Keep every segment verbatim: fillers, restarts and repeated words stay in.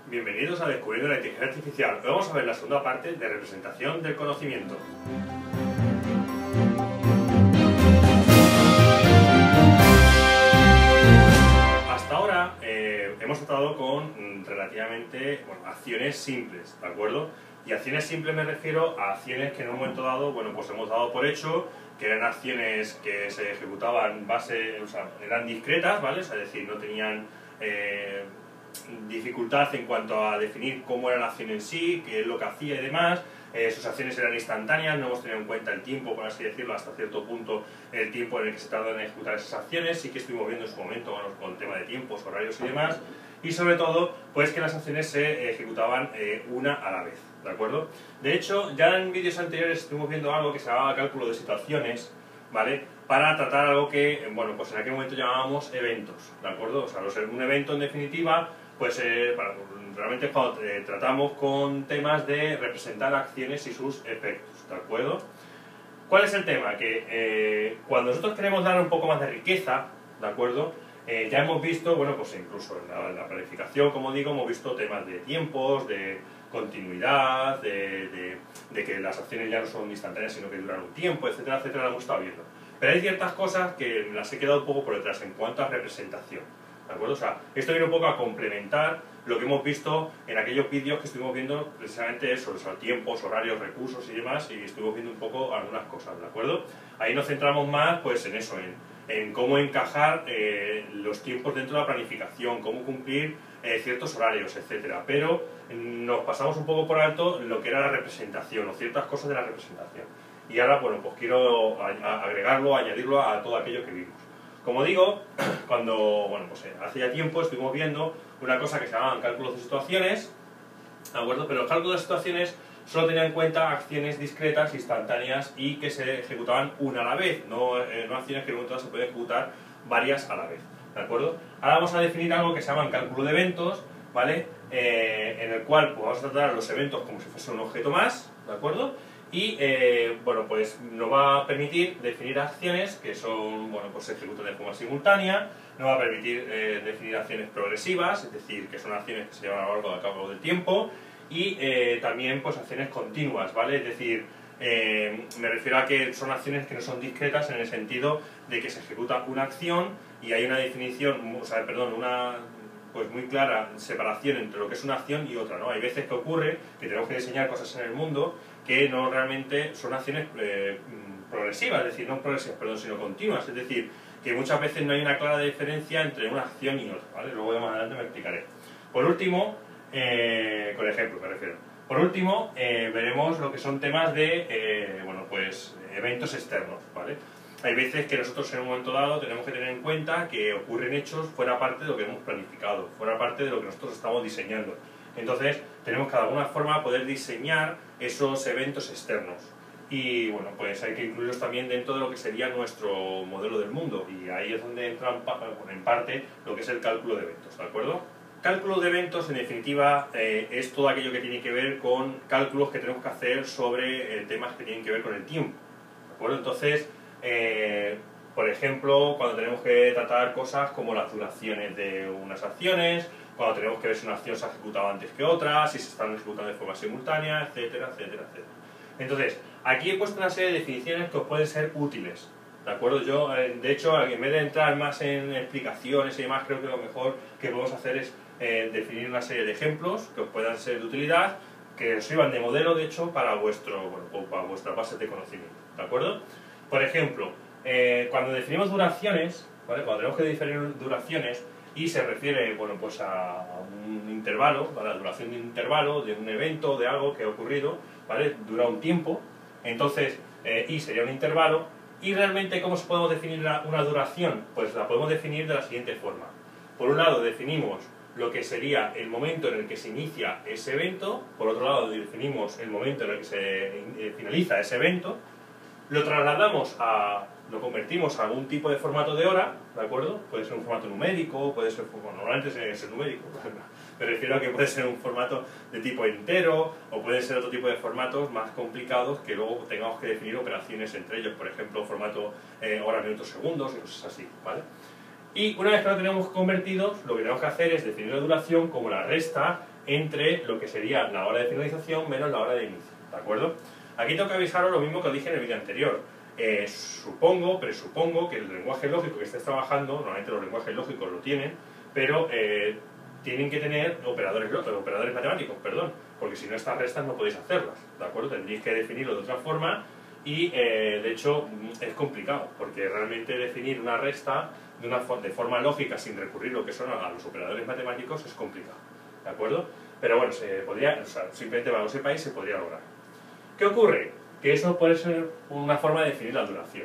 Bienvenidos a Descubriendo la Inteligencia Artificial. Hoy vamos a ver la segunda parte de representación del conocimiento. Hasta ahora eh, hemos tratado con relativamente bueno, acciones simples, ¿de acuerdo? Y acciones simples me refiero a acciones que en un momento dado, bueno, pues hemos dado por hecho que eran acciones que se ejecutaban base, o sea, eran discretas, ¿vale? O sea, es decir, no tenían eh, dificultad en cuanto a definir cómo era la acción en sí, qué es lo que hacía y demás. Eh, sus acciones eran instantáneas, no hemos tenido en cuenta el tiempo, por así decirlo, hasta cierto punto el tiempo en el que se tardan en ejecutar esas acciones. Sí que estuvimos viendo en su momento bueno, con el tema de tiempos, horarios y demás. Y sobre todo, pues que las acciones se ejecutaban eh, una a la vez, ¿de acuerdo? De hecho, ya en vídeos anteriores estuvimos viendo algo que se llamaba cálculo de situaciones, ¿vale? Para tratar algo que, bueno, pues en aquel momento llamábamos eventos, ¿de acuerdo? O sea, un evento en definitiva, pues eh, para, realmente es cuando eh, tratamos con temas de representar acciones y sus efectos, ¿de acuerdo? ¿Cuál es el tema? Que eh, cuando nosotros queremos dar un poco más de riqueza, ¿de acuerdo? Eh, ya hemos visto, bueno, pues incluso en la, en la planificación, como digo, hemos visto temas de tiempos, de continuidad, de, de, de que las acciones ya no son instantáneas, sino que duran un tiempo, etcétera, etcétera, lo hemos estado viendo. Pero hay ciertas cosas que me las he quedado un poco por detrás en cuanto a representación, ¿de acuerdo? O sea, esto viene un poco a complementar lo que hemos visto en aquellos vídeos que estuvimos viendo precisamente eso, o sea, tiempos, horarios, recursos y demás, y estuvimos viendo un poco algunas cosas, ¿de acuerdo? Ahí nos centramos más, pues, en eso, en, en cómo encajar eh, los tiempos dentro de la planificación, cómo cumplir eh, ciertos horarios, etcétera. Pero nos pasamos un poco por alto lo que era la representación, o ciertas cosas de la representación. Y ahora, bueno, pues quiero agregarlo, añadirlo a todo aquello que vimos. Como digo, cuando, bueno, pues hace ya tiempo estuvimos viendo una cosa que se llamaban cálculos de situaciones, ¿de acuerdo? Pero los cálculos de situaciones solo tenían en cuenta acciones discretas, instantáneas y que se ejecutaban una a la vez, no, eh, no acciones que en un momento dado se pueden ejecutar varias a la vez, ¿de acuerdo? Ahora vamos a definir algo que se llama cálculo de eventos, ¿vale? Eh, en el cual pues, vamos a tratar a los eventos como si fuese un objeto más, ¿de acuerdo? Y, eh, bueno, pues nos va a permitir definir acciones que son, bueno, pues se ejecutan de forma simultánea, nos va a permitir eh, definir acciones progresivas, es decir, que son acciones que se llevan a lo largo del cabo del tiempo, y eh, también, pues, acciones continuas, ¿vale? Es decir, eh, me refiero a que son acciones que no son discretas en el sentido de que se ejecuta una acción y hay una definición, o sea, perdón, una... pues muy clara separación entre lo que es una acción y otra, ¿no? Hay veces que ocurre que tenemos que diseñar cosas en el mundo que no realmente son acciones eh, progresivas, es decir, no progresivas, perdón, sino continuas, es decir, que muchas veces no hay una clara diferencia entre una acción y otra, ¿vale? Luego de más adelante me explicaré. Por último, eh, con ejemplo me refiero, por último, eh, veremos lo que son temas de, eh, bueno, pues, eventos externos, ¿vale? Hay veces que nosotros en un momento dado tenemos que tener en cuenta que ocurren hechos fuera parte de lo que hemos planificado, fuera parte de lo que nosotros estamos diseñando. Entonces, tenemos que de alguna forma poder diseñar esos eventos externos. Y bueno, pues hay que incluirlos también dentro de lo que sería nuestro modelo del mundo. Y ahí es donde entra en parte lo que es el cálculo de eventos, ¿de acuerdo? Cálculo de eventos, en definitiva, eh, es todo aquello que tiene que ver con cálculos que tenemos que hacer sobre eh, temas que tienen que ver con el tiempo, ¿de acuerdo? Entonces, Eh, por ejemplo, cuando tenemos que tratar cosas como las duraciones de unas acciones, cuando tenemos que ver si una acción se ha ejecutado antes que otra, si se están ejecutando de forma simultánea, etcétera, etcétera, etcétera. Entonces, aquí he puesto una serie de definiciones que os pueden ser útiles, ¿de acuerdo? Yo, de hecho, en vez de entrar más en explicaciones y demás, creo que lo mejor que podemos hacer es eh, definir una serie de ejemplos que os puedan ser de utilidad, que os sirvan de modelo, de hecho, para, vuestro, bueno, para vuestra base de conocimiento, ¿de acuerdo? Por ejemplo, eh, cuando definimos duraciones, ¿vale? Cuando tenemos que definir duraciones y se refiere, bueno, pues a, a un intervalo, a la duración de un intervalo, de un evento, de algo que ha ocurrido, ¿vale? Dura un tiempo, entonces, eh, y sería un intervalo, y realmente, ¿cómo podemos definir la, una duración? Pues la podemos definir de la siguiente forma. Por un lado, definimos lo que sería el momento en el que se inicia ese evento, por otro lado, definimos el momento en el que se eh, finaliza ese evento, lo trasladamos a, lo convertimos a algún tipo de formato de hora, ¿de acuerdo? Puede ser un formato numérico, puede ser, bueno, normalmente es el numérico, me refiero a que puede ser un formato de tipo entero, o puede ser otro tipo de formatos más complicados que luego tengamos que definir operaciones entre ellos, por ejemplo, formato eh, hora, minutos, segundos y cosas así, ¿vale? Y una vez que lo tenemos convertido, lo que tenemos que hacer es definir la duración como la resta entre lo que sería la hora de finalización menos la hora de inicio, ¿de acuerdo? Aquí tengo que avisaros lo mismo que os dije en el vídeo anterior. Eh, supongo, presupongo que el lenguaje lógico que estés trabajando, normalmente los lenguajes lógicos lo tienen, pero eh, tienen que tener operadores, operadores matemáticos, perdón, porque si no estas restas no podéis hacerlas, ¿de acuerdo? Tendréis que definirlo de otra forma y eh, de hecho es complicado, porque realmente definir una resta de, una for de forma lógica sin recurrir lo que son a los operadores matemáticos es complicado, ¿de acuerdo? Pero bueno, se podría, o sea, simplemente para que lo sepáis, se podría lograr. ¿Qué ocurre? Que eso puede ser una forma de definir la duración.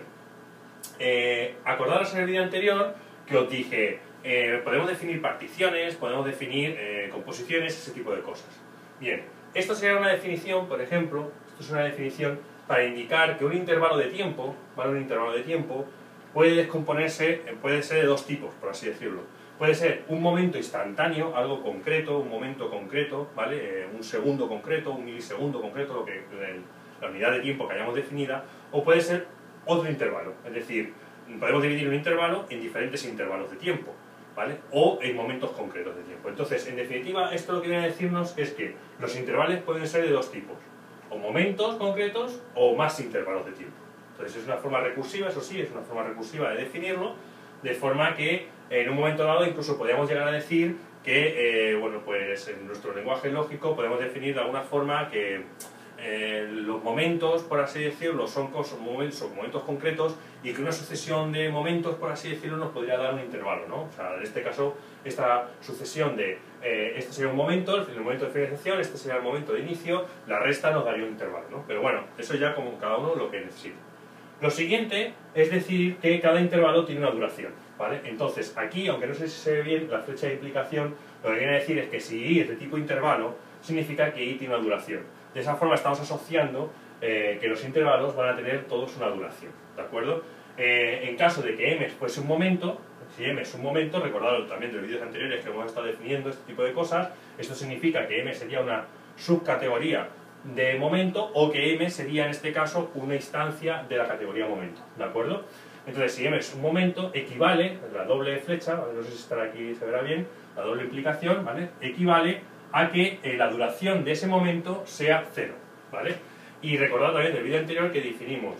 Eh, acordaros en el vídeo anterior que os dije, eh, podemos definir particiones, podemos definir eh, composiciones, ese tipo de cosas. Bien, esto sería una definición, por ejemplo, esto es una definición para indicar que un intervalo de tiempo, ¿vale? Un intervalo de tiempo puede descomponerse, puede ser de dos tipos, por así decirlo. Puede ser un momento instantáneo, algo concreto, un momento concreto, ¿vale? Eh, un segundo concreto, un milisegundo concreto, lo que el, la unidad de tiempo que hayamos definida, o puede ser otro intervalo, es decir, podemos dividir un intervalo en diferentes intervalos de tiempo, ¿vale? O en momentos concretos de tiempo. Entonces, en definitiva, esto lo que viene a decirnos es que los intervalos pueden ser de dos tipos, o momentos concretos o más intervalos de tiempo. Entonces es una forma recursiva, eso sí, es una forma recursiva de definirlo, de forma que en un momento dado incluso podríamos llegar a decir que, eh, bueno, pues en nuestro lenguaje lógico podemos definir de alguna forma que eh, los momentos, por así decirlo, son, cosas, momentos, son momentos concretos y que una sucesión de momentos, por así decirlo, nos podría dar un intervalo, ¿no? O sea, en este caso, esta sucesión de, eh, este sería un momento, el momento de finalización, este sería el momento de inicio, la resta nos daría un intervalo, ¿no? Pero bueno, eso ya como cada uno lo que necesita. Lo siguiente es decir que cada intervalo tiene una duración, ¿vale? Entonces, aquí, aunque no sé si se ve bien la flecha de implicación, lo que viene a decir es que si i es de tipo intervalo, significa que i tiene una duración. De esa forma estamos asociando eh, que los intervalos van a tener todos una duración, ¿de acuerdo? Eh, en caso de que m fuese un momento, si m es un momento, recordad también de los vídeos anteriores que hemos estado definiendo este tipo de cosas, esto significa que m sería una subcategoría de momento o que m sería en este caso una instancia de la categoría momento, ¿de acuerdo? Entonces si m es un momento, equivale, la doble flecha, no sé si estará aquí, se verá bien, la doble implicación, ¿vale? Equivale a que eh, la duración de ese momento sea cero, ¿vale? Y recordad también del vídeo anterior que definimos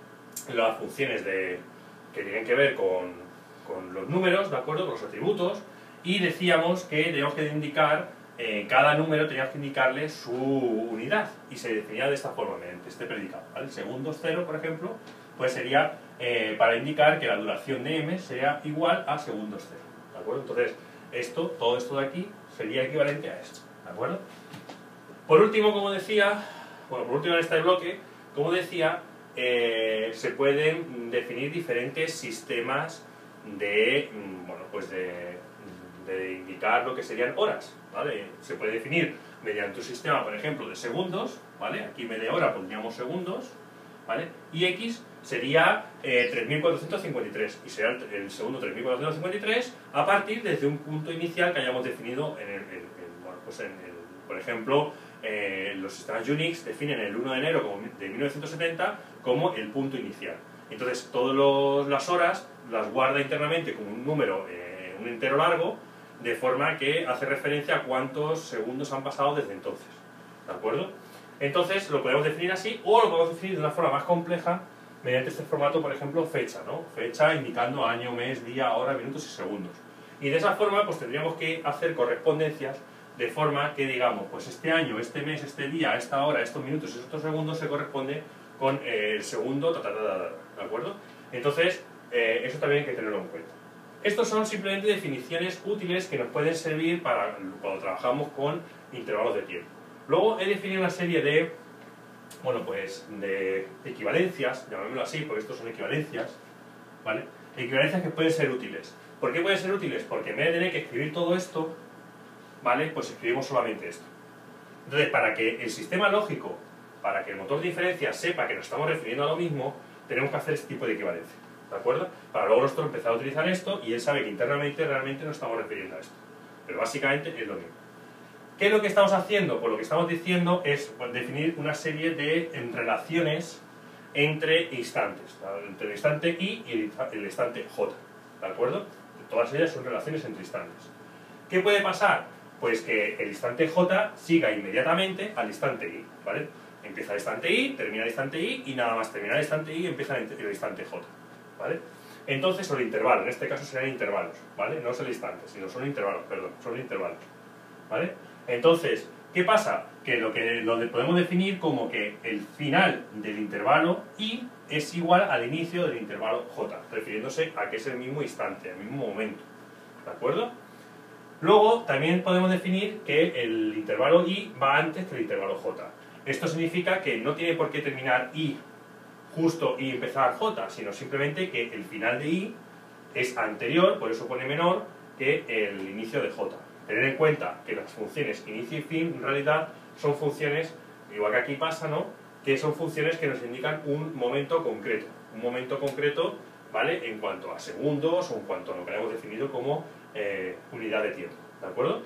las funciones de, que tienen que ver con, con los números, ¿de acuerdo? Con los atributos, y decíamos que teníamos que indicar Eh, cada número teníamos que indicarle su unidad y se definía de esta forma, mediante este predicado, ¿vale? Segundos cero, por ejemplo, pues sería eh, para indicar que la duración de m sería igual a segundos cero, ¿de acuerdo? Entonces, esto, todo esto de aquí sería equivalente a esto, ¿de acuerdo? Por último, como decía, bueno, por último en este bloque, como decía, eh, se pueden definir diferentes sistemas de, bueno, pues de, de indicar lo que serían horas, ¿vale? Se puede definir mediante un sistema, por ejemplo, de segundos, ¿vale? Aquí en vez de hora pondríamos segundos, ¿vale? Y x sería eh, tres mil cuatrocientos cincuenta y tres, y será el, el segundo tres mil cuatrocientos cincuenta y tres a partir desde un punto inicial que hayamos definido en el, en, en, bueno, pues en el, por ejemplo, eh, los sistemas Unix definen el uno de enero como de mil novecientos setenta como el punto inicial. Entonces, todas las horas las guarda internamente como un número, eh, un entero largo, de forma que hace referencia a cuántos segundos han pasado desde entonces, ¿de acuerdo? Entonces lo podemos definir así, o lo podemos definir de una forma más compleja mediante este formato, por ejemplo, fecha, ¿no? Fecha indicando año, mes, día, hora, minutos y segundos. Y de esa forma pues tendríamos que hacer correspondencias de forma que digamos, pues este año, este mes, este día, esta hora, estos minutos y estos segundos se corresponde con eh, el segundo, ta, ta, ta, ta, ta, ¿de acuerdo? Entonces, eh, eso también hay que tenerlo en cuenta. Estos son simplemente definiciones útiles que nos pueden servir para cuando trabajamos con intervalos de tiempo. Luego he definido una serie de, bueno, pues, de equivalencias, llamémoslo así, porque estos son equivalencias, ¿vale? Equivalencias que pueden ser útiles. ¿Por qué pueden ser útiles? Porque en vez de tener que escribir todo esto, ¿vale? Pues escribimos solamente esto. Entonces, para que el sistema lógico, para que el motor de diferencia sepa que nos estamos refiriendo a lo mismo, tenemos que hacer este tipo de equivalencia, ¿de acuerdo? Para luego nosotros empezar a utilizar esto y él sabe que internamente realmente nos estamos refiriendo a esto. Pero básicamente es lo mismo. ¿Qué es lo que estamos haciendo? Pues lo que estamos diciendo es definir una serie de relaciones entre instantes, ¿vale? Entre el instante i y el instante j, ¿de acuerdo? Todas ellas son relaciones entre instantes. ¿Qué puede pasar? pues que el instante j siga inmediatamente al instante i, ¿vale? Empieza el instante i, termina el instante i, y nada más terminar el instante i empieza el instante j, ¿vale? Entonces, o el intervalo, en este caso serían intervalos, ¿vale? No es el instante, sino son intervalos, perdón, son intervalos, ¿vale? Entonces, ¿qué pasa? Que lo que lo podemos definir como que el final del intervalo i es igual al inicio del intervalo j, refiriéndose a que es el mismo instante, el mismo momento, ¿de acuerdo? Luego, también podemos definir que el intervalo i va antes que el intervalo j. Esto significa que no tiene por qué terminar i justo y empezar j, sino simplemente que el final de i es anterior, por eso pone menor, que el inicio de j. Tener en cuenta que las funciones inicio y fin en realidad son funciones, igual que aquí pasa, ¿no?, que son funciones que nos indican un momento concreto, un momento concreto, ¿vale?, en cuanto a segundos o en cuanto a lo que hemos definido como eh, unidad de tiempo, ¿de acuerdo?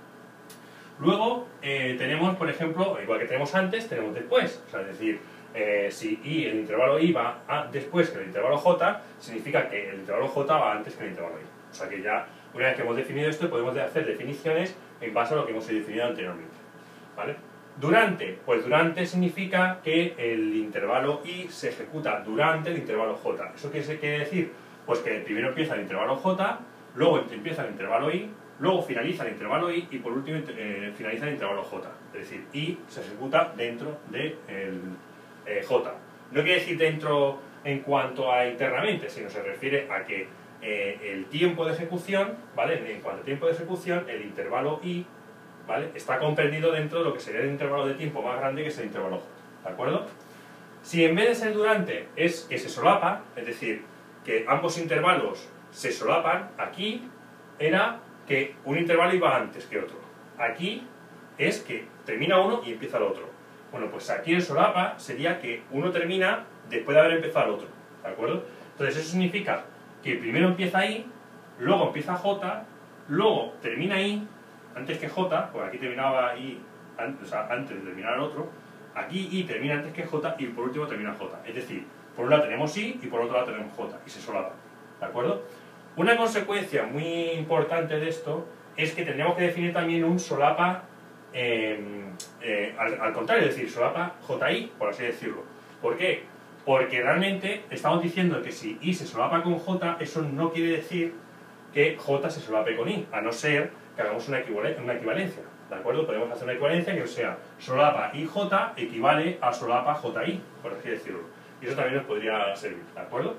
Luego eh, tenemos, por ejemplo, igual que tenemos antes, tenemos después, o sea, es decir, eh, si i, el intervalo i va a, después que el intervalo j, significa que el intervalo j va antes que el intervalo i. O sea que ya, una vez que hemos definido esto, podemos hacer definiciones en base a lo que hemos definido anteriormente, ¿vale? Durante, pues durante significa que el intervalo i se ejecuta durante el intervalo j. ¿Eso qué quiere decir? Pues que primero empieza el intervalo j, luego empieza el intervalo i, luego finaliza el intervalo i y por último eh, finaliza el intervalo j. Es decir, i se ejecuta dentro del eh, j. No quiere decir dentro en cuanto a internamente, sino se refiere a que eh, el tiempo de ejecución, ¿vale? En cuanto a tiempo de ejecución, el intervalo i, ¿vale?, está comprendido dentro de lo que sería el intervalo de tiempo más grande, que es el intervalo j, ¿de acuerdo? Si en vez de ser durante es que se solapa, es decir, que ambos intervalos se solapan, aquí era que un intervalo iba antes que otro. Aquí es que termina uno y empieza el otro. Bueno, pues aquí el solapa sería que uno termina después de haber empezado el otro, ¿de acuerdo? Entonces eso significa que primero empieza i, luego empieza j, luego termina i, antes que j, pues aquí terminaba i, o sea, antes de terminar el otro, aquí i termina antes que j y por último termina j. Es decir, por un lado tenemos i y por otro lado tenemos j, y se solapan, ¿de acuerdo? Una consecuencia muy importante de esto es que tendríamos que definir también un solapa eh, eh, al, al contrario, es decir, solapa ji, por así decirlo. ¿Por qué? Porque realmente estamos diciendo que si i se solapa con j, eso no quiere decir que j se solape con i, a no ser que hagamos una, una equivalencia, ¿de acuerdo? Podemos hacer una equivalencia que sea solapa ij equivale a solapa ji, por así decirlo. Y eso también nos podría servir, ¿de acuerdo?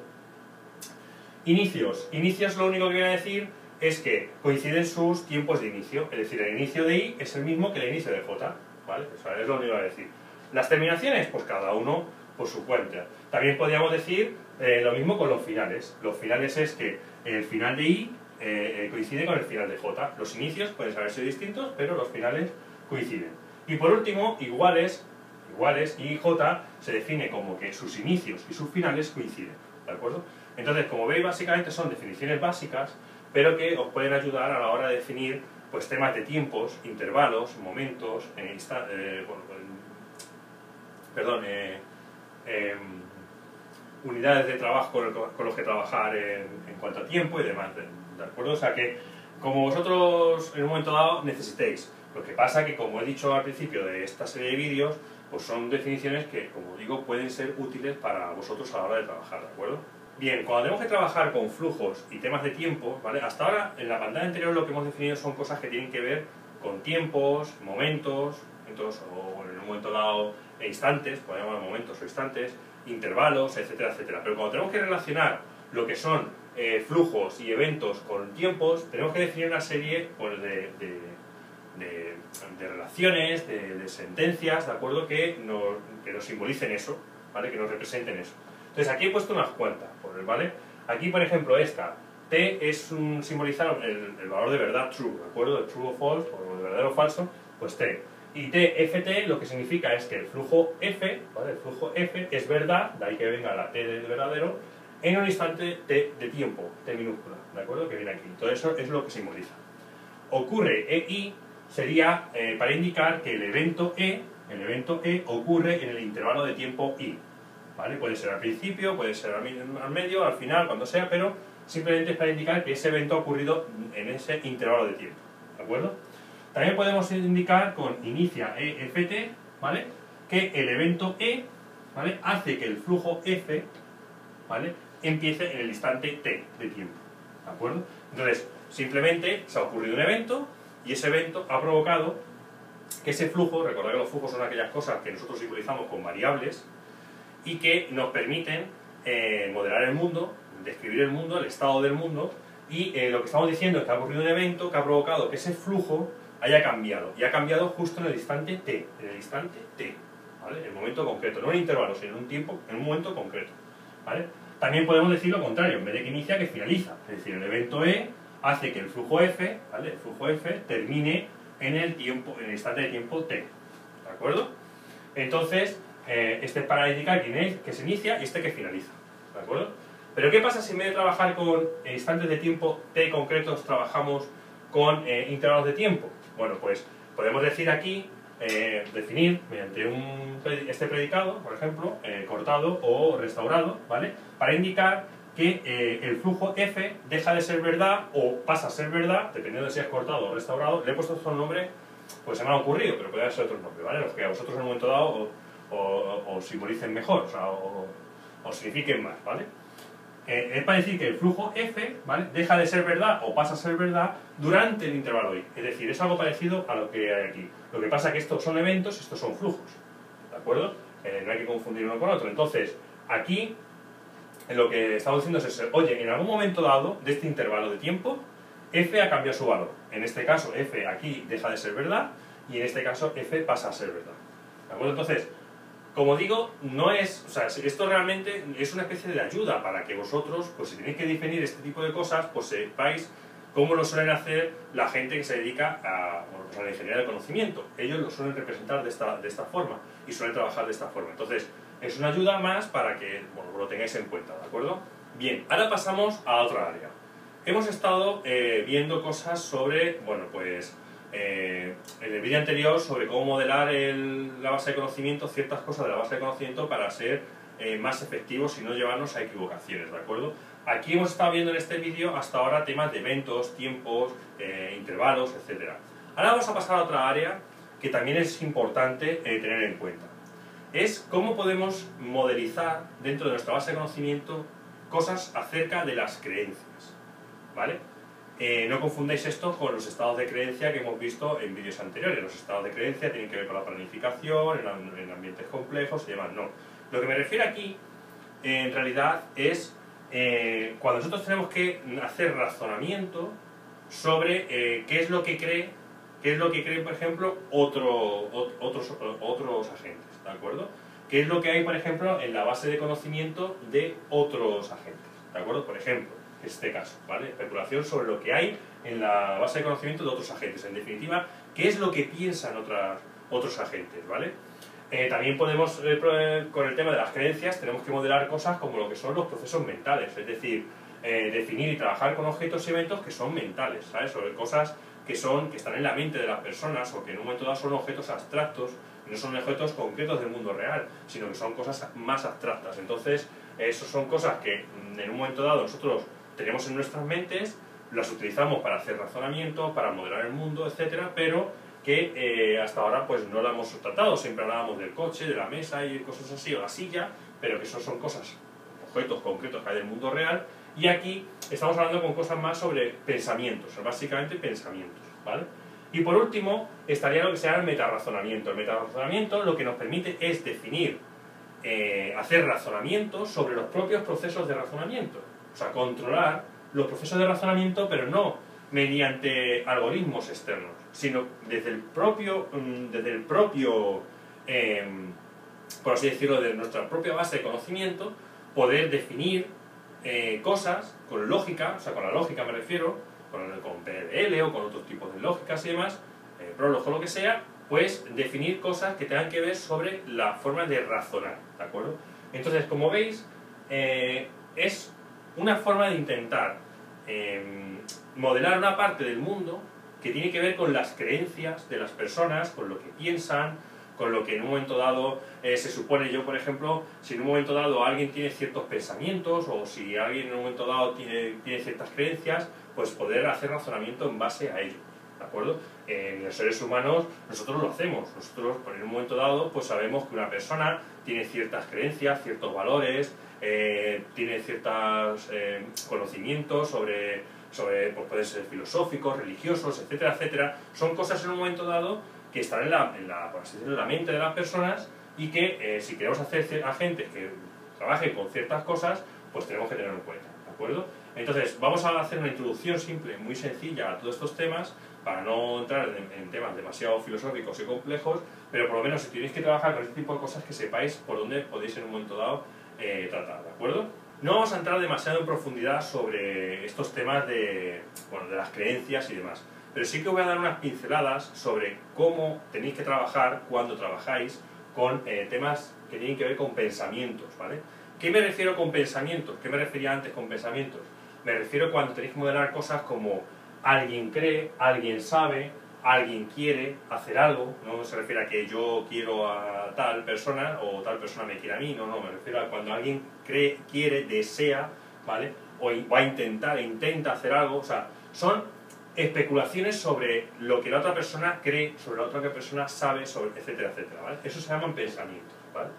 Inicios. Inicios lo único que viene a decir es que coinciden sus tiempos de inicio, es decir, el inicio de i es el mismo que el inicio de j, ¿vale? Eso es lo único que va a decir. Las terminaciones, pues cada uno por su cuenta. También podríamos decir eh, lo mismo con los finales. Los finales es que el final de i eh, coincide con el final de j. Los inicios pueden saberse distintos, pero los finales coinciden. Y por último, iguales, iguales, i y j se define como que sus inicios y sus finales coinciden, ¿de acuerdo? Entonces, como veis, básicamente son definiciones básicas, pero que os pueden ayudar a la hora de definir pues, temas de tiempos, intervalos, momentos, eh, insta eh, bueno, eh, perdón, eh, eh, unidades de trabajo con, el, con los que trabajar en, en cuanto a tiempo y demás, ¿de, ¿de acuerdo? O sea que, como vosotros en un momento dado necesitéis. Lo que pasa que, como he dicho al principio de esta serie de vídeos, pues son definiciones que, como digo, pueden ser útiles para vosotros a la hora de trabajar, ¿de acuerdo? Bien, cuando tenemos que trabajar con flujos y temas de tiempo, ¿vale? Hasta ahora, en la pantalla anterior, lo que hemos definido son cosas que tienen que ver con tiempos, momentos, entonces, o en un momento dado, instantes, podemos llamar momentos o instantes, intervalos, etcétera, etcétera. Pero cuando tenemos que relacionar lo que son eh, flujos y eventos con tiempos, tenemos que definir una serie pues, de, de, de, de relaciones, de, de sentencias, ¿de acuerdo? Que nos, que nos simbolicen eso, ¿vale? Que nos representen eso. Entonces aquí he puesto unas cuantas, ¿vale? Aquí, por ejemplo, esta, t es un simbolizar el, el valor de verdad, true, ¿de acuerdo? De true o false, o de verdadero o falso, pues t. Y t, ft, lo que significa es que el flujo f, ¿vale? El flujo f es verdad, de ahí que venga la t de verdadero, en un instante t de tiempo, t minúscula, ¿de acuerdo? Que viene aquí. Todo eso es lo que simboliza. Ocurre ei sería eh, para indicar que el evento e, el evento e ocurre en el intervalo de tiempo i. ¿Vale? Puede ser al principio, puede ser al medio, al final, cuando sea, pero simplemente es para indicar que ese evento ha ocurrido en ese intervalo de tiempo, ¿de acuerdo? También podemos indicar con inicia E F T, ¿vale?, que el evento E, ¿vale?, hace que el flujo F, ¿vale?, empiece en el instante T de tiempo, ¿de acuerdo? Entonces, simplemente se ha ocurrido un evento y ese evento ha provocado que ese flujo, recordad que los flujos son aquellas cosas que nosotros simbolizamos con variables y que nos permiten eh, modelar el mundo, describir el mundo, el estado del mundo, y eh, lo que estamos diciendo es que ha ocurrido un evento que ha provocado que ese flujo haya cambiado, y ha cambiado justo en el instante T, en el instante T, ¿vale?, en el momento concreto, no en intervalo, sino en un tiempo, en un momento concreto, ¿vale? También podemos decir lo contrario, en vez de que inicia, que finaliza, es decir, el evento E hace que el flujo F, ¿vale?, el flujo F termine en el tiempo, en el instante de tiempo T, ¿de acuerdo? Entonces, eh, este es para indicar que, que se inicia y este que finaliza, ¿de acuerdo? Pero ¿qué pasa si en vez de trabajar con instantes de tiempo T concretos trabajamos con eh, intervalos de tiempo? Bueno, pues podemos decir aquí, eh, definir mediante un, este predicado, por ejemplo, eh, cortado o restaurado, ¿vale?, para indicar que eh, el flujo F deja de ser verdad o pasa a ser verdad, dependiendo de si es cortado o restaurado. Le he puesto otro nombre, pues se me ha ocurrido, pero puede ser otro nombre, ¿vale?, los que a vosotros en un momento dado o, o, o simbolicen mejor, o, sea, o, o signifiquen más, ¿vale? Eh, es para decir que el flujo F, ¿vale?, deja de ser verdad o pasa a ser verdad durante el intervalo I. Es decir, es algo parecido a lo que hay aquí. Lo que pasa es que estos son eventos y estos son flujos, ¿de acuerdo? Eh, no hay que confundir uno con otro. Entonces, aquí lo que estamos diciendo es eso. Oye, en algún momento dado de este intervalo de tiempo, F ha cambiado su valor. En este caso, F aquí deja de ser verdad y en este caso, F pasa a ser verdad, ¿de acuerdo? Entonces, como digo, no es, o sea, esto realmente es una especie de ayuda para que vosotros, pues si tenéis que definir este tipo de cosas, pues sepáis cómo lo suelen hacer la gente que se dedica a, bueno, pues a la ingeniería del conocimiento. Ellos lo suelen representar de esta, de esta forma y suelen trabajar de esta forma. Entonces, es una ayuda más para que, bueno, lo tengáis en cuenta, ¿de acuerdo? Bien, ahora pasamos a otra área. Hemos estado eh, viendo cosas sobre, bueno, pues Eh, en el vídeo anterior sobre cómo modelar el, la base de conocimiento, ciertas cosas de la base de conocimiento para ser eh, más efectivos y no llevarnos a equivocaciones, ¿de acuerdo? Aquí hemos estado viendo en este vídeo hasta ahora temas de eventos, tiempos, eh, intervalos, etcétera. Ahora vamos a pasar a otra área que también es importante eh, tener en cuenta. Es cómo podemos modelizar dentro de nuestra base de conocimiento cosas acerca de las creencias, ¿vale? Eh, no confundáis esto con los estados de creencia que hemos visto en vídeos anteriores. Los estados de creencia tienen que ver con la planificación, en, en ambientes complejos y demás. No. Lo que me refiero aquí, eh, en realidad, es eh, cuando nosotros tenemos que hacer razonamiento sobre eh, qué es lo que cree, qué es lo que creen, por ejemplo, otro, otros, otros agentes, ¿de acuerdo? ¿Qué es lo que hay, por ejemplo, en la base de conocimiento de otros agentes, ¿de acuerdo? Por ejemplo, este caso, ¿vale? Especulación sobre lo que hay en la base de conocimiento de otros agentes. En definitiva, ¿qué es lo que piensan otras, otros agentes, ¿vale? Eh, también podemos, eh, con el tema de las creencias, tenemos que modelar cosas como lo que son los procesos mentales, es decir, eh, definir y trabajar con objetos y eventos que son mentales, ¿sabes? Sobre cosas que, son, que están en la mente de las personas o que en un momento dado son objetos abstractos, y no son objetos concretos del mundo real, sino que son cosas más abstractas. Entonces, eso son cosas que en un momento dado nosotros tenemos en nuestras mentes, las utilizamos para hacer razonamiento, para modelar el mundo, etcétera, pero que eh, hasta ahora pues no la hemos tratado. Siempre hablábamos del coche, de la mesa y cosas así, o la silla, pero que eso son cosas, objetos concretos que hay del mundo real, y aquí estamos hablando con cosas más sobre pensamientos, básicamente pensamientos, ¿vale? Y por último, estaría lo que se llama el metarrazonamiento. El metarrazonamiento lo que nos permite es definir, eh, hacer razonamientos sobre los propios procesos de razonamiento. O sea, controlar los procesos de razonamiento, pero no mediante algoritmos externos, sino desde el propio, desde el propio eh, por así decirlo, de nuestra propia base de conocimiento, poder definir eh, cosas con lógica, o sea, con la lógica me refiero, con, con P N L o con otros tipos de lógicas y demás, eh, Prolog o lo que sea, pues definir cosas que tengan que ver sobre la forma de razonar, ¿de acuerdo? Entonces, como veis, eh, es una forma de intentar eh, modelar una parte del mundo que tiene que ver con las creencias de las personas, con lo que piensan, con lo que en un momento dado eh, se supone. Yo, por ejemplo, si en un momento dado alguien tiene ciertos pensamientos o si alguien en un momento dado tiene, tiene ciertas creencias, pues poder hacer razonamiento en base a ello, ¿de acuerdo? En los seres humanos nosotros lo hacemos, nosotros en un momento dado pues sabemos que una persona tiene ciertas creencias, ciertos valores, eh, tiene ciertos eh, conocimientos sobre, sobre pues pueden ser filosóficos, religiosos, etcétera, etcétera. Son cosas en un momento dado que están en la, en la, por así decirlo, en la mente de las personas y que eh, si queremos hacer a gente que trabaje con ciertas cosas, pues tenemos que tenerlo en cuenta, ¿de acuerdo? Entonces, vamos a hacer una introducción simple, muy sencilla a todos estos temas, para no entrar en, en temas demasiado filosóficos y complejos, pero por lo menos si tenéis que trabajar con este tipo de cosas, que sepáis por dónde podéis en un momento dado eh, tratar, ¿de acuerdo? No vamos a entrar demasiado en profundidad sobre estos temas de, bueno, de las creencias y demás, pero sí que voy a dar unas pinceladas sobre cómo tenéis que trabajar cuando trabajáis con eh, temas que tienen que ver con pensamientos, ¿vale? ¿Qué me refiero con pensamientos? ¿Qué me refería antes con pensamientos? Me refiero cuando tenéis que modelar cosas como alguien cree, alguien sabe, alguien quiere hacer algo, no se refiere a que yo quiero a tal persona o tal persona me quiere a mí, no, no, me refiero a cuando alguien cree, quiere, desea, ¿vale? O va a intentar, intenta hacer algo, o sea, son especulaciones sobre lo que la otra persona cree, sobre la otra persona sabe, sobre, etcétera, etcétera, ¿vale? Eso se llaman pensamientos, ¿vale?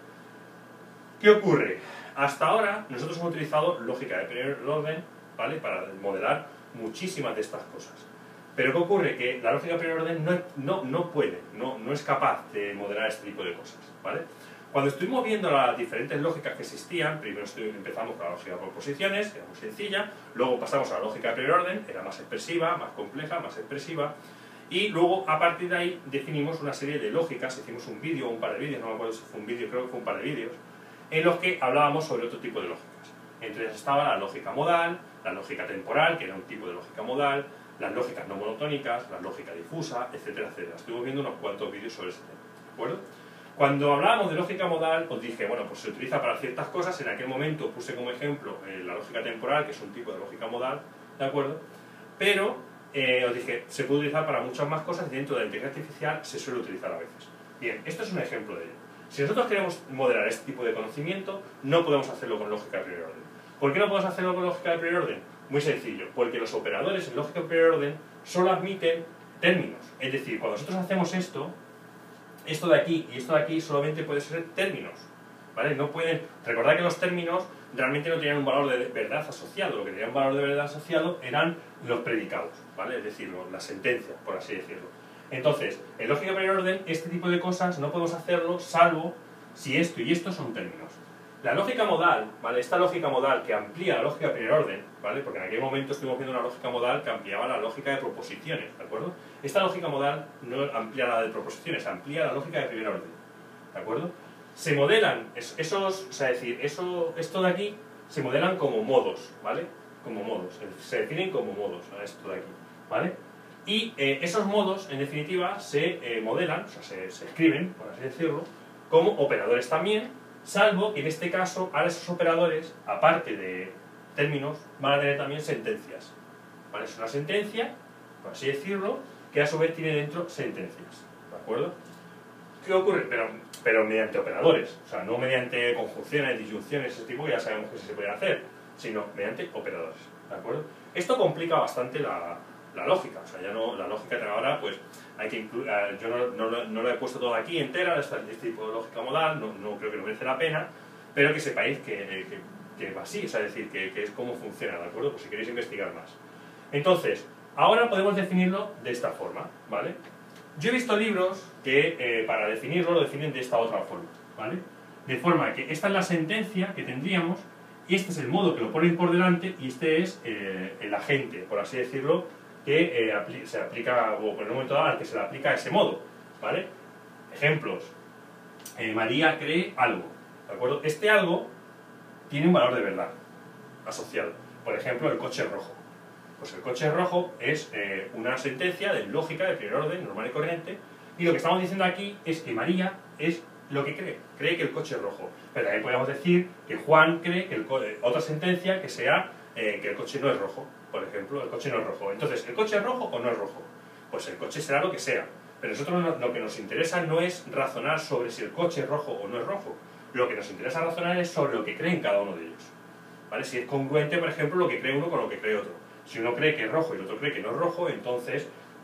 ¿Qué ocurre? Hasta ahora nosotros hemos utilizado lógica de primer orden, ¿vale? Para modelar muchísimas de estas cosas. Pero ¿qué ocurre? Que la lógica de primer orden no, no, no puede, no, no es capaz de modelar este tipo de cosas, ¿vale? Cuando estuvimos viendo las diferentes lógicas que existían, primero empezamos con la lógica de proposiciones, que era muy sencilla, luego pasamos a la lógica de primer orden, era más expresiva, más compleja, más expresiva, y luego a partir de ahí definimos una serie de lógicas, hicimos un vídeo, un par de vídeos, no me acuerdo si fue un vídeo, creo que fue un par de vídeos, en los que hablábamos sobre otro tipo de lógicas. Entre ellas estaba la lógica modal, la lógica temporal, que era un tipo de lógica modal, las lógicas no monotónicas, la lógica difusa, etcétera, etcétera. Estuvimos viendo unos cuantos vídeos sobre ese tema, ¿de acuerdo? Cuando hablábamos de lógica modal, os dije, bueno, pues se utiliza para ciertas cosas. En aquel momento puse como ejemplo eh, la lógica temporal, que es un tipo de lógica modal, ¿de acuerdo? Pero eh, os dije, se puede utilizar para muchas más cosas y dentro de la inteligencia artificial se suele utilizar a veces. Bien, esto es un ejemplo de ello. Si nosotros queremos modelar este tipo de conocimiento, no podemos hacerlo con lógica de primer orden. ¿Por qué no podemos hacerlo con lógica de primer orden? Muy sencillo, porque los operadores en lógica de primer orden solo admiten términos. Es decir, cuando nosotros hacemos esto, esto de aquí y esto de aquí solamente puede ser términos, ¿vale? No pueden... Recordad que los términos realmente no tenían un valor de verdad asociado, lo que tenía un valor de verdad asociado eran los predicados, ¿vale? Es decir, las sentencias, por así decirlo. Entonces, en lógica de primer orden, este tipo de cosas no podemos hacerlo salvo si esto y esto son términos. La lógica modal, ¿vale? Esta lógica modal que amplía la lógica de primer orden, ¿vale? Porque en aquel momento estuvimos viendo una lógica modal que ampliaba la lógica de proposiciones, ¿de acuerdo? Esta lógica modal no amplía la de proposiciones, amplía la lógica de primer orden, ¿de acuerdo? Se modelan esos, o sea, es decir, eso, esto de aquí se modelan como modos, ¿vale? Como modos, se definen como modos, ¿vale? Esto de aquí, ¿vale? Y eh, esos modos, en definitiva, se eh, modelan, o sea, se, se escriben, por así decirlo, como operadores también, salvo que en este caso, ahora esos operadores, aparte de términos, van a tener también sentencias, ¿vale? Es una sentencia, por así decirlo, que a su vez tiene dentro sentencias, ¿de acuerdo? ¿Qué ocurre? Pero, pero mediante operadores, o sea, no mediante conjunciones, disyunciones, ese tipo que ya sabemos que se puede hacer, sino mediante operadores, ¿de acuerdo? Esto complica bastante la, la lógica, o sea, ya no, la lógica de ahora, pues, hay que incluir, yo no, no, no lo he puesto todo aquí entera, este, este tipo de lógica modal, no, no creo que no merece la pena, pero que sepáis que, que, que va así, o sea, es decir, que, que es cómo funciona, ¿de acuerdo? Pues si queréis investigar más. Entonces, ahora podemos definirlo de esta forma, ¿vale? Yo he visto libros que eh, para definirlo lo definen de esta otra forma, ¿vale? De forma que esta es la sentencia que tendríamos, y este es el modo que lo ponen por delante, y este es eh, el agente, por así decirlo, que eh, apli se aplica, o por el momento dado al que se le aplica ese modo, ¿vale? Ejemplos. Eh, María cree algo, ¿de acuerdo? Este algo tiene un valor de verdad asociado. Por ejemplo, el coche rojo. Pues el coche rojo es eh, una sentencia de lógica de primer orden, normal y corriente, y lo que estamos diciendo aquí es que María es lo que cree, cree que el coche es rojo. Pero también podemos decir que Juan cree que el otra sentencia que sea eh, que el coche no es rojo, por ejemplo, el coche no es rojo. Entonces, ¿el coche es rojo o no es rojo? Pues el coche será lo que sea. Pero a nosotros lo que nos interesa no es razonar sobre si el coche es rojo o no es rojo. Lo que nos interesa razonar es sobre lo que creen cada uno de ellos, ¿vale? Si es congruente, por ejemplo, lo que cree uno con lo que cree otro. Si uno cree que es rojo y el otro cree que no es rojo, entonces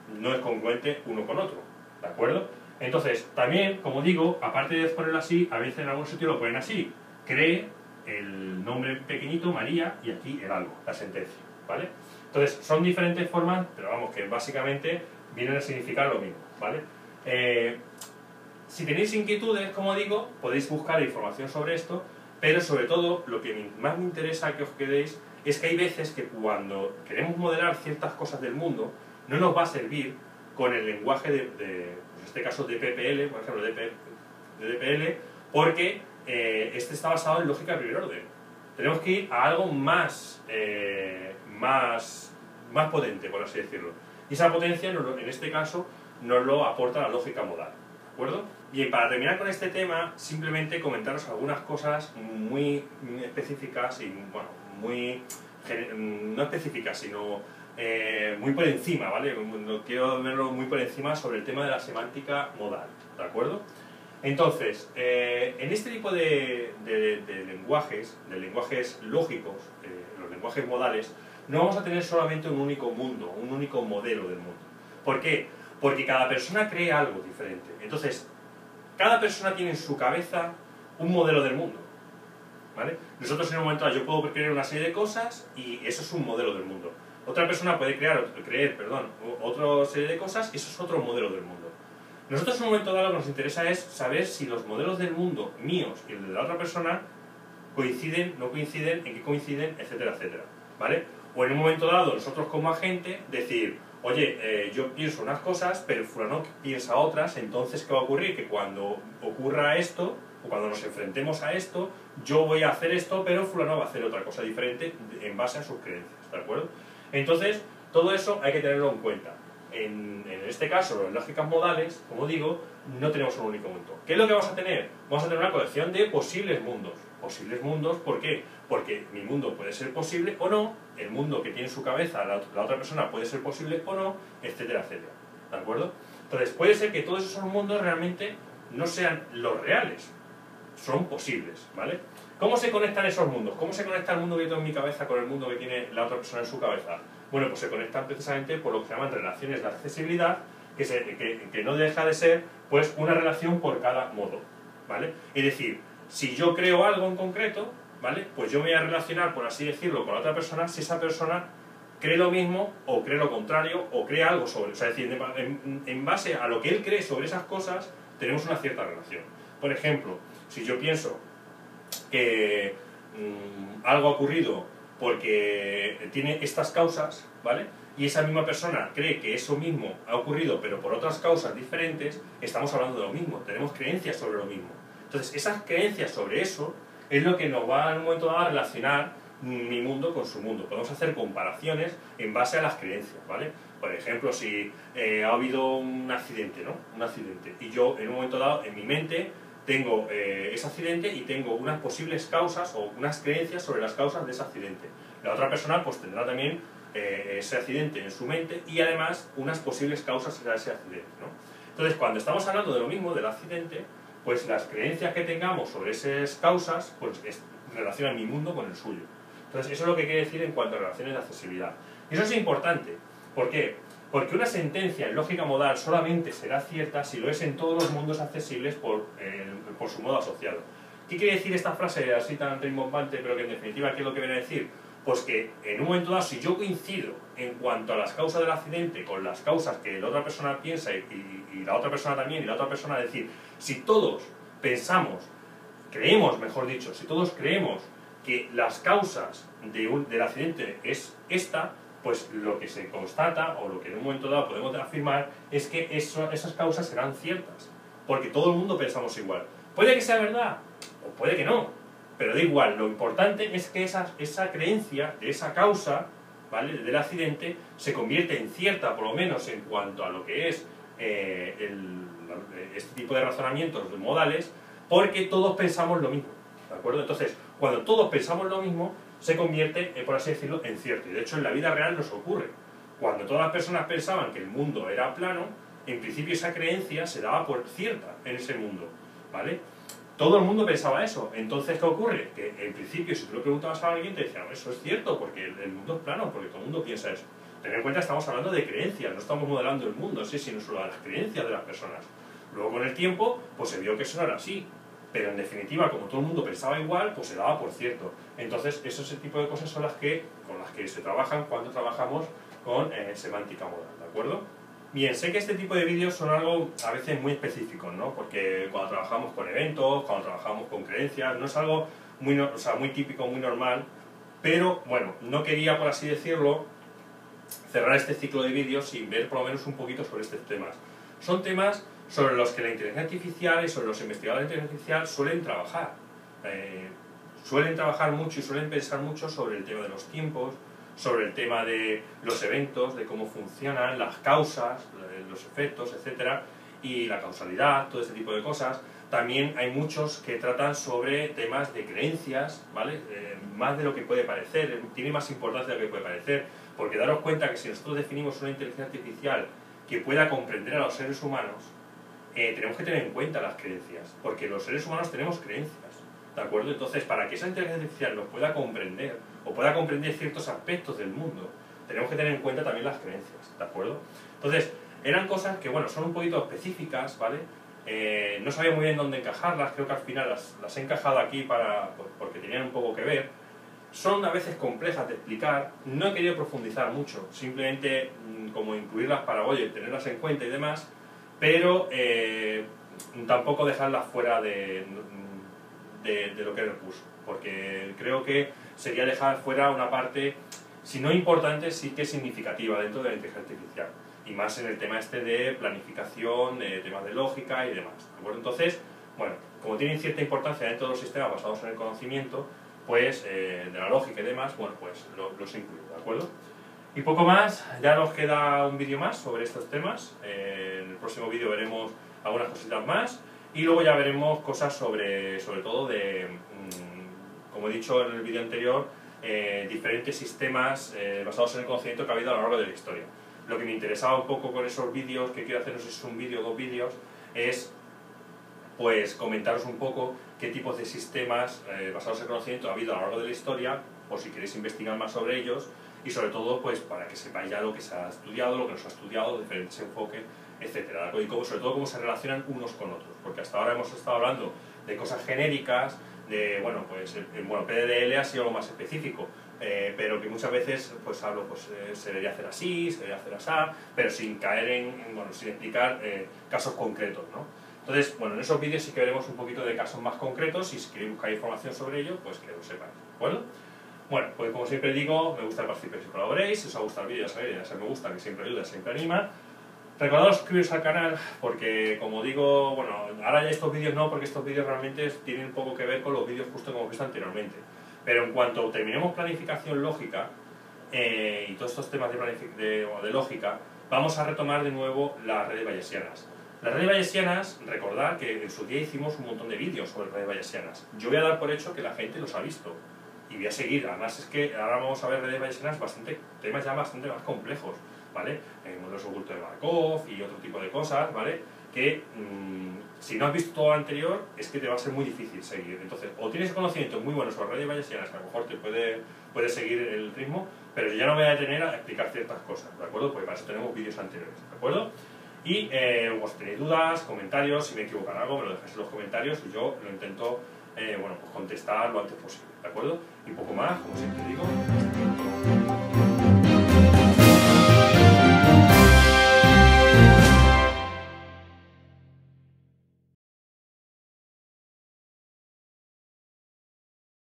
no es congruente uno con otro, ¿de acuerdo? Entonces, también, como digo, aparte de ponerlo así, a veces en algún sitio lo ponen así, cree el nombre pequeñito, María, y aquí el algo, la sentencia, ¿vale? Entonces, son diferentes formas, pero vamos, que básicamente vienen a significar lo mismo, ¿vale? Eh, si tenéis inquietudes, como digo, podéis buscar información sobre esto, pero sobre todo, lo que más me interesa que os quedéis es que hay veces que cuando queremos modelar ciertas cosas del mundo, no nos va a servir con el lenguaje de, de pues en este caso, de D P P L, por ejemplo, de D P L, porque eh, este está basado en lógica de primer orden. Tenemos que ir a algo más, eh, más, más potente, por así decirlo. Y esa potencia, en este caso, nos lo aporta la lógica modal. ¿De acuerdo? Bien, para terminar con este tema, simplemente comentaros algunas cosas muy específicas y, bueno, muy, no específicas, sino eh, muy por encima, ¿vale? No quiero verlo muy por encima sobre el tema de la semántica modal, ¿de acuerdo? Entonces, eh, en este tipo de, de, de lenguajes, de lenguajes lógicos, eh, los lenguajes modales, no vamos a tener solamente un único mundo, un único modelo del mundo. ¿Por qué? Porque cada persona cree algo diferente. Entonces, cada persona tiene en su cabeza un modelo del mundo, ¿vale? Nosotros en un momento dado, yo puedo creer una serie de cosas y eso es un modelo del mundo. Otra persona puede crear, creer perdón, otra serie de cosas y eso es otro modelo del mundo. Nosotros en un momento dado lo que nos interesa es saber si los modelos del mundo míos y el de la otra persona coinciden, no coinciden, en qué coinciden, etcétera, etcétera, ¿vale? O en un momento dado nosotros como agente decir, oye, eh, yo pienso unas cosas, pero fulano piensa otras, entonces ¿qué va a ocurrir? Que cuando ocurra esto, o cuando nos enfrentemos a esto, yo voy a hacer esto, pero fulano va a hacer otra cosa diferente en base a sus creencias, ¿de acuerdo? Entonces, todo eso hay que tenerlo en cuenta. En, en este caso, las lógicas modales, como digo, no tenemos un único mundo. ¿Qué es lo que vamos a tener? Vamos a tener una colección de posibles mundos. Posibles mundos, ¿por qué? Porque mi mundo puede ser posible o no, el mundo que tiene en su cabeza la, la otra persona puede ser posible o no, etcétera, etcétera. ¿De acuerdo? Entonces, puede ser que todos esos mundos realmente no sean los reales, son posibles, ¿vale? ¿Cómo se conectan esos mundos? ¿Cómo se conecta el mundo que yo tengo en mi cabeza con el mundo que tiene la otra persona en su cabeza? Bueno, pues se conectan precisamente por lo que se llaman relaciones de accesibilidad, que, se, que, que no deja de ser pues una relación por cada modo, ¿vale? Es decir, si yo creo algo en concreto, ¿vale? Pues yo me voy a relacionar, por así decirlo, con la otra persona si esa persona cree lo mismo o cree lo contrario o cree algo sobre, o sea, es decir, en, en base a lo que él cree sobre esas cosas, tenemos una cierta relación. Por ejemplo, si yo pienso que mmm, algo ha ocurrido porque tiene estas causas, ¿vale? Y esa misma persona cree que eso mismo ha ocurrido pero por otras causas diferentes, estamos hablando de lo mismo, tenemos creencias sobre lo mismo. Entonces, esas creencias sobre eso es lo que nos va en un momento dado a relacionar mi mundo con su mundo. Podemos hacer comparaciones en base a las creencias, ¿vale? Por ejemplo, si eh, ha habido un accidente, ¿no? Un accidente. Y yo, en un momento dado, en mi mente, tengo eh, ese accidente y tengo unas posibles causas o unas creencias sobre las causas de ese accidente. La otra persona, pues, tendrá también eh, ese accidente en su mente y, además, unas posibles causas de ese accidente, ¿no? Entonces, cuando estamos hablando de lo mismo, del accidente, pues las creencias que tengamos sobre esas causas, pues es, relacionan mi mundo con el suyo. Entonces, eso es lo que quiere decir en cuanto a relaciones de accesibilidad. Y eso es importante. ¿Por qué? Porque una sentencia en lógica modal solamente será cierta si lo es en todos los mundos accesibles por, eh, por su modo asociado. ¿Qué quiere decir esta frase así tan rimbombante, pero que en definitiva, qué es lo que viene a decir? Pues que en un momento dado, si yo coincido en cuanto a las causas del accidente con las causas que la otra persona piensa y, y, y la otra persona también, y la otra persona, es decir, si todos pensamos, creemos, mejor dicho, si todos creemos que las causas de un, del accidente es esta, pues lo que se constata, o lo que en un momento dado podemos afirmar, es que eso, esas causas serán ciertas, porque todo el mundo pensamos igual. Puede que sea verdad, o puede que no, pero da igual, lo importante es que esa, esa creencia de esa causa, ¿vale?, del accidente, se convierte en cierta, por lo menos en cuanto a lo que es eh, el, este tipo de razonamientos modales, porque todos pensamos lo mismo, ¿de acuerdo? Entonces, cuando todos pensamos lo mismo, se convierte, eh, por así decirlo, en cierto. Y de hecho, en la vida real nos ocurre. Cuando todas las personas pensaban que el mundo era plano, en principio esa creencia se daba por cierta en ese mundo, ¿vale? Todo el mundo pensaba eso. Entonces, ¿qué ocurre? Que en principio, si tú lo preguntabas a alguien, te decían, eso es cierto, porque el, el mundo es plano, porque todo el mundo piensa eso. Tener en cuenta que estamos hablando de creencias, no estamos modelando el mundo, sí, sino solo las creencias de las personas. Luego con el tiempo, pues se vio que eso no era así. Pero en definitiva, como todo el mundo pensaba igual, pues se daba por cierto. Entonces, ese tipo de cosas son las que, con las que se trabajan cuando trabajamos con eh, semántica modal, ¿de acuerdo? Bien, sé que este tipo de vídeos son algo a veces muy específicos, ¿no? Porque cuando trabajamos con eventos, cuando trabajamos con creencias, no es algo muy, o sea, muy típico, muy normal, pero bueno, no quería, por así decirlo, cerrar este ciclo de vídeos sin ver por lo menos un poquito sobre estos temas. Son temas sobre los que la inteligencia artificial y sobre los investigadores de inteligencia artificial suelen trabajar. Eh, suelen trabajar mucho y suelen pensar mucho sobre el tema de los tiempos, sobre el tema de los eventos, de cómo funcionan, las causas, los efectos, etcétera, y la causalidad, todo este tipo de cosas. También hay muchos que tratan sobre temas de creencias, ¿vale? Eh, más de lo que puede parecer, tiene más importancia de lo que puede parecer, porque daros cuenta que si nosotros definimos una inteligencia artificial que pueda comprender a los seres humanos, eh, tenemos que tener en cuenta las creencias, porque los seres humanos tenemos creencias, ¿de acuerdo? Entonces, para que esa inteligencia artificial nos pueda comprender, o pueda comprender ciertos aspectos del mundo, tenemos que tener en cuenta también las creencias, ¿de acuerdo? Entonces, eran cosas que, bueno, son un poquito específicas, ¿vale? Eh, no sabía muy bien dónde encajarlas, creo que al final las, las he encajado aquí para, pues, porque tenían un poco que ver. Son a veces complejas de explicar, no he querido profundizar mucho, simplemente mmm, como incluirlas para, oye, tenerlas en cuenta y demás, pero eh, tampoco dejarlas fuera de, de, de lo que era el curso, porque creo que sería dejar fuera una parte, si no importante, sí que significativa dentro de la inteligencia artificial, y más en el tema este de planificación, de temas de lógica y demás, ¿de acuerdo? Entonces, bueno, como tienen cierta importancia dentro de los sistemas basados en el conocimiento, pues eh, de la lógica y demás, bueno, pues lo, los incluyo, ¿de acuerdo? Y poco más, ya nos queda un vídeo más sobre estos temas, eh, en el próximo vídeo veremos algunas cositas más, y luego ya veremos cosas sobre, sobre todo de, mmm, como he dicho en el vídeo anterior, eh, diferentes sistemas eh, basados en el conocimiento que ha habido a lo largo de la historia. Lo que me interesaba un poco con esos vídeos, que quiero hacer, no sé si es un vídeo o dos vídeos, es pues comentaros un poco qué tipos de sistemas eh, basados en el conocimiento ha habido a lo largo de la historia, por si queréis investigar más sobre ellos, y sobre todo pues para que sepáis ya lo que se ha estudiado, lo que no se ha estudiado, diferentes enfoques, etcétera. Y cómo, sobre todo cómo se relacionan unos con otros, porque hasta ahora hemos estado hablando de cosas genéricas, de, bueno, pues el, bueno, P D L ha sido lo más específico, eh, pero que muchas veces pues hablo, pues eh, se debería hacer así, se debería hacer así, pero sin caer en, en bueno, sin explicar eh, casos concretos, ¿no? Entonces, bueno, en esos vídeos sí que veremos un poquito de casos más concretos, y si queréis buscar información sobre ello, pues que lo sepáis, ¿de acuerdo? Bueno, pues como siempre digo, me gusta que participéis y colaboréis. Si os ha gustado el vídeo, ya sabéis, ya sabéis, me gusta, que siempre ayuda, siempre anima. Recordad suscribiros al canal, porque como digo, bueno, ahora ya estos vídeos no, porque estos vídeos realmente tienen poco que ver con los vídeos justo como hemos visto anteriormente. Pero en cuanto terminemos planificación lógica eh, y todos estos temas de, de, de lógica, vamos a retomar de nuevo las redes bayesianas. Las redes bayesianas, recordad que en su día hicimos un montón de vídeos sobre redes bayesianas. Yo voy a dar por hecho que la gente los ha visto. Y voy a seguir, además es que ahora vamos a ver redes bayesianas bastante, temas ya bastante más complejos, ¿vale? Eh, modelos ocultos de Markov y otro tipo de cosas, ¿vale? Que mmm, si no has visto todo lo anterior, es que te va a ser muy difícil seguir. Entonces, o tienes conocimientos muy buenos sobre redes bayesianas, que a lo mejor te puede, puede seguir el ritmo, pero yo ya no me voy a detener a explicar ciertas cosas, ¿de acuerdo? Porque para eso tenemos vídeos anteriores, ¿de acuerdo? Y eh, pues, si tenéis dudas, comentarios, si me equivoco en algo, me lo dejáis en los comentarios y yo lo intento eh, bueno, pues contestar lo antes posible, ¿de acuerdo? Y poco más, como siempre digo.